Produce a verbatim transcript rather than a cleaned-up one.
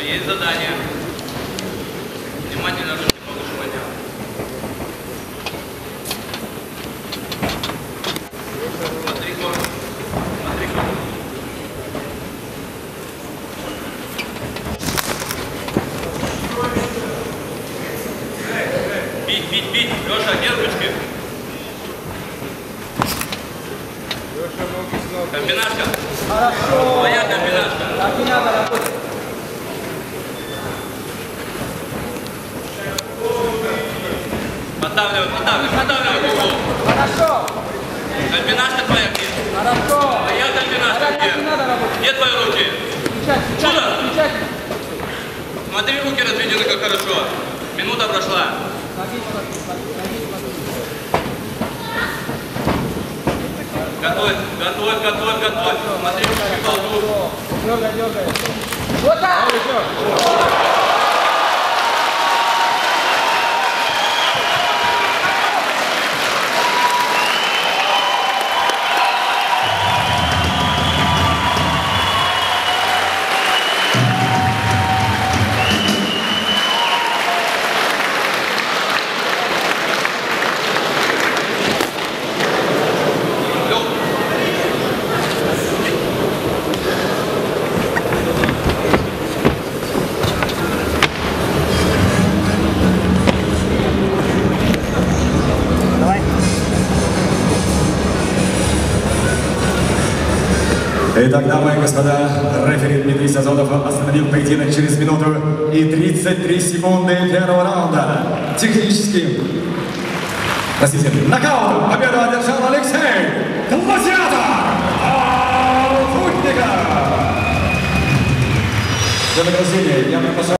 есть задание. Внимательно ручки повыше поднял. Смотри, корпус. Смотри, корпус. Бить, бить, бить. Леша, где ручки? Комбинашка. Хорошо. Твоя комбинашка. Так и надо работать. Поддавливай, поддавливай, поддавливай угол. Хорошо. Комбинашка твоя где? Хорошо. Твоя комбинашка Так и где? надо работать. Где твои руки? Включать, включать, Сюда. включать. Смотри, руки разведены как хорошо. Минута прошла. Ноги смотри, ноги смотри. Готовь, готовь, готовь, готовь. Смотри, руки в колду. Дергай, дергай. Вот так! Итак, дамы и господа, рефери Дмитрий Сазонов остановил поединок через минуту и тридцать три секунды первого раунда. Техническим, простите, нокаутом победу одержал Алексей Гладиатор Алфутников. Для награждения я приглашаю